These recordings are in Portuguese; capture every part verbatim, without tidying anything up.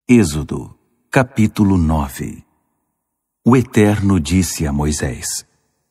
Êxodo, capítulo nove. O Eterno disse a Moisés: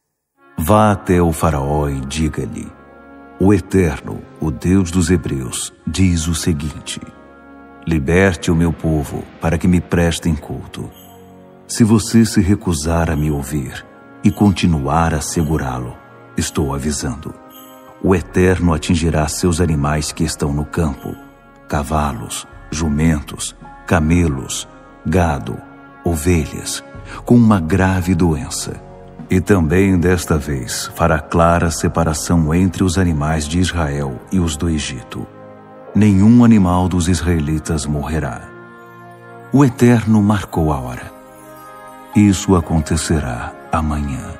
Vá até o faraó e diga-lhe: O Eterno, o Deus dos Hebreus, diz o seguinte: Liberte o meu povo para que me prestem culto. Se você se recusar a me ouvir e continuar a segurá-lo, estou avisando, o Eterno atingirá seus animais que estão no campo, cavalos, jumentos, camelos, gado, ovelhas, com uma grave doença. E também desta vez fará clara separação entre os animais de Israel e os do Egito. Nenhum animal dos israelitas morrerá. O Eterno marcou a hora. Isso acontecerá amanhã.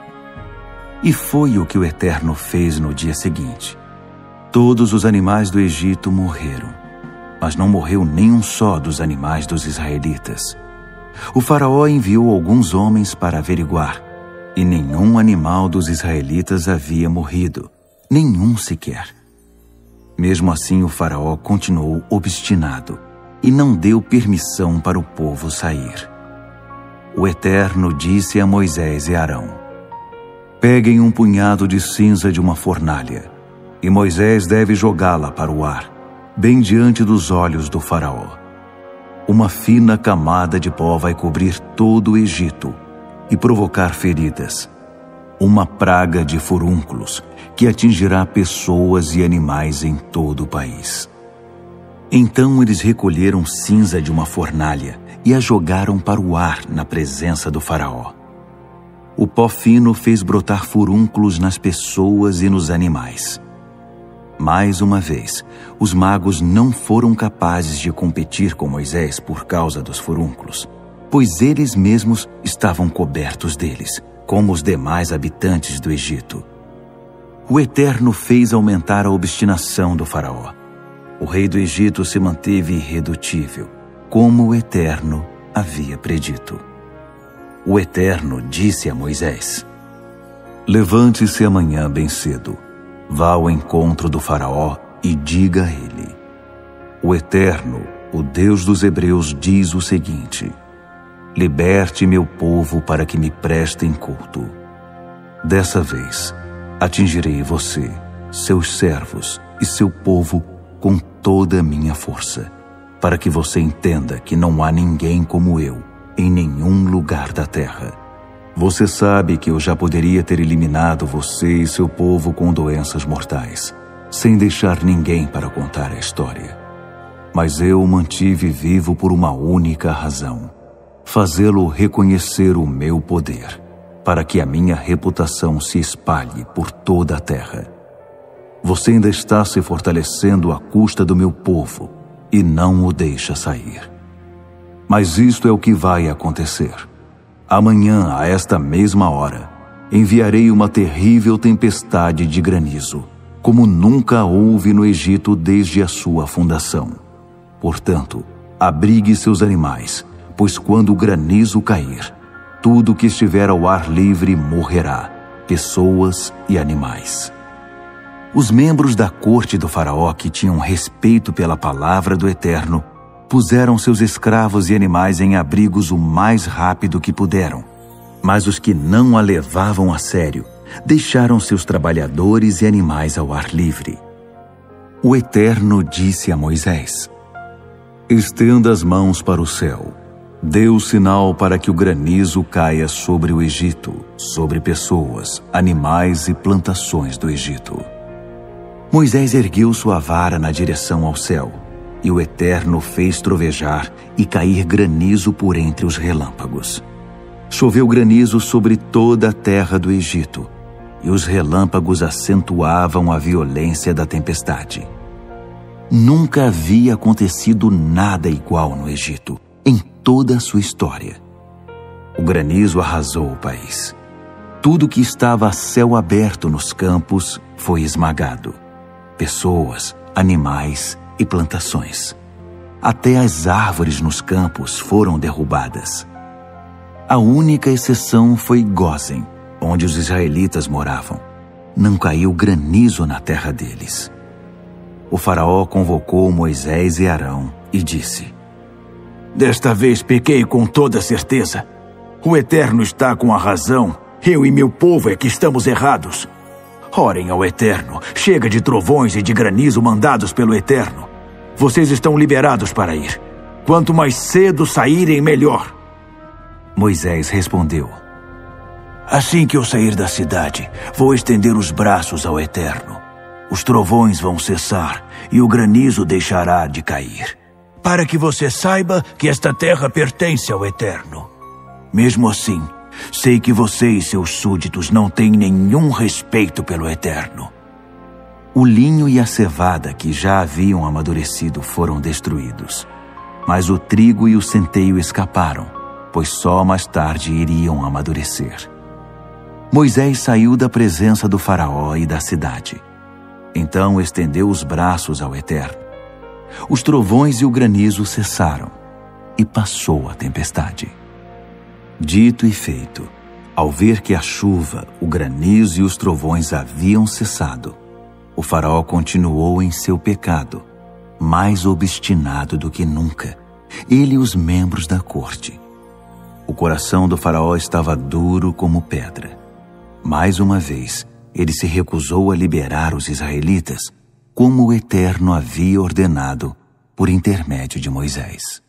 E foi o que o Eterno fez no dia seguinte. Todos os animais do Egito morreram, mas não morreu nenhum só dos animais dos israelitas. O faraó enviou alguns homens para averiguar, e nenhum animal dos israelitas havia morrido, nenhum sequer. Mesmo assim, o faraó continuou obstinado e não deu permissão para o povo sair. O Eterno disse a Moisés e Arão: Peguem um punhado de cinza de uma fornalha, e Moisés deve jogá-la para o ar, bem diante dos olhos do faraó. Uma fina camada de pó vai cobrir todo o Egito e provocar feridas. Uma praga de furúnculos que atingirá pessoas e animais em todo o país. Então eles recolheram cinza de uma fornalha e a jogaram para o ar na presença do faraó. O pó fino fez brotar furúnculos nas pessoas e nos animais. Mais uma vez, os magos não foram capazes de competir com Moisés por causa dos furúnculos, pois eles mesmos estavam cobertos deles, como os demais habitantes do Egito. O Eterno fez aumentar a obstinação do faraó. O rei do Egito se manteve irredutível, como o Eterno havia predito. O Eterno disse a Moisés: Levante-se amanhã bem cedo, vá ao encontro do faraó e diga a ele: O Eterno, o Deus dos Hebreus, diz o seguinte: Liberte meu povo para que me prestem culto. Dessa vez, atingirei você, seus servos e seu povo com toda a minha força, para que você entenda que não há ninguém como eu em nenhum lugar da terra. Você sabe que eu já poderia ter eliminado você e seu povo com doenças mortais, sem deixar ninguém para contar a história. Mas eu o mantive vivo por uma única razão: fazê-lo reconhecer o meu poder, para que a minha reputação se espalhe por toda a terra. Você ainda está se fortalecendo à custa do meu povo e não o deixa sair. Mas isto é o que vai acontecer. Amanhã, a esta mesma hora, enviarei uma terrível tempestade de granizo, como nunca houve no Egito desde a sua fundação. Portanto, abrigue seus animais, pois quando o granizo cair, tudo que estiver ao ar livre morrerá, pessoas e animais. Os membros da corte do faraó que tinham respeito pela palavra do Eterno puseram seus escravos e animais em abrigos o mais rápido que puderam. Mas os que não a levavam a sério deixaram seus trabalhadores e animais ao ar livre. O Eterno disse a Moisés: Estenda as mãos para o céu. Dê o sinal para que o granizo caia sobre o Egito, sobre pessoas, animais e plantações do Egito. Moisés ergueu sua vara na direção ao céu, e o Eterno fez trovejar e cair granizo por entre os relâmpagos. Choveu granizo sobre toda a terra do Egito, e os relâmpagos acentuavam a violência da tempestade. Nunca havia acontecido nada igual no Egito, em toda a sua história. O granizo arrasou o país. Tudo que estava a céu aberto nos campos foi esmagado. Pessoas, animais e plantações. Até as árvores nos campos foram derrubadas. A única exceção foi Gósen, onde os israelitas moravam. Não caiu granizo na terra deles. O faraó convocou Moisés e Arão e disse: Desta vez pequei com toda certeza. O Eterno está com a razão. Eu e meu povo é que estamos errados. Orem ao Eterno. Chega de trovões e de granizo mandados pelo Eterno. Vocês estão liberados para ir. Quanto mais cedo saírem, melhor. Moisés respondeu: Assim que eu sair da cidade, vou estender os braços ao Eterno. Os trovões vão cessar e o granizo deixará de cair, para que você saiba que esta terra pertence ao Eterno. Mesmo assim, sei que você e seus súditos não têm nenhum respeito pelo Eterno. O linho e a cevada que já haviam amadurecido foram destruídos, mas o trigo e o centeio escaparam, pois só mais tarde iriam amadurecer. Moisés saiu da presença do faraó e da cidade. Então estendeu os braços ao Eterno. Os trovões e o granizo cessaram, e passou a tempestade. Dito e feito, ao ver que a chuva, o granizo e os trovões haviam cessado, o faraó continuou em seu pecado, mais obstinado do que nunca, ele e os membros da corte. O coração do faraó estava duro como pedra. Mais uma vez, ele se recusou a liberar os israelitas, como o Eterno havia ordenado por intermédio de Moisés.